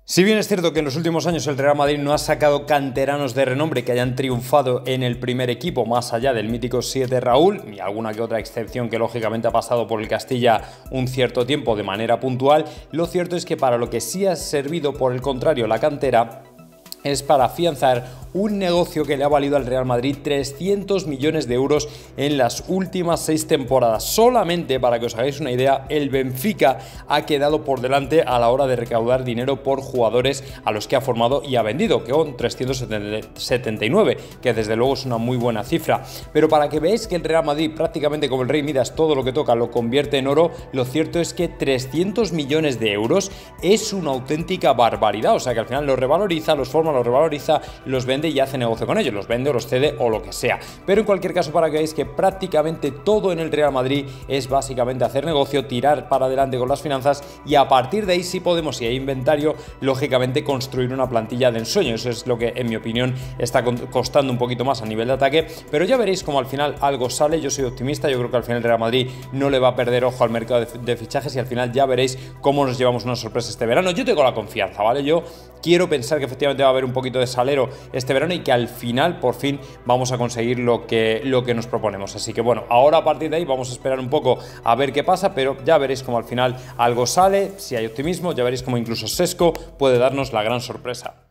Si bien es cierto que en los últimos años el Real Madrid no ha sacado canteranos de renombre que hayan triunfado en el primer equipo, más allá del mítico 7 Raúl, y alguna que otra excepción que lógicamente ha pasado por el Castilla un cierto tiempo de manera puntual, lo cierto es que para lo que sí ha servido, por el contrario, la cantera es para afianzar un negocio que le ha valido al Real Madrid 300 millones de euros en las últimas 6 temporadas. Solamente para que os hagáis una idea, el Benfica ha quedado por delante a la hora de recaudar dinero por jugadores a los que ha formado y ha vendido, que son 379, que desde luego es una muy buena cifra. Pero para que veáis que el Real Madrid, prácticamente como el Rey Midas, todo lo que toca lo convierte en oro, lo cierto es que 300 millones de euros es una auténtica barbaridad. O sea que al final los revaloriza, los forma, los revaloriza, los vende y hace negocio con ellos, los vende o los cede o lo que sea. Pero en cualquier caso, para que veáis que prácticamente todo en el Real Madrid es básicamente hacer negocio, tirar para adelante con las finanzas y a partir de ahí, si podemos, si hay inventario, lógicamente construir una plantilla de ensueño. Eso es lo que, en mi opinión, está costando un poquito más a nivel de ataque, pero ya veréis como al final algo sale. Yo soy optimista, yo creo que al final el Real Madrid no le va a perder ojo al mercado de fichajes y al final ya veréis cómo nos llevamos una sorpresa este verano. Yo tengo la confianza, ¿vale? Yo quiero pensar que efectivamente va a haber un poquito de salero este verano y que al final, por fin, vamos a conseguir lo que nos proponemos. Así que bueno, ahora a partir de ahí vamos a esperar un poco a ver qué pasa, pero ya veréis como al final algo sale. Si hay optimismo, ya veréis como incluso Sesco puede darnos la gran sorpresa.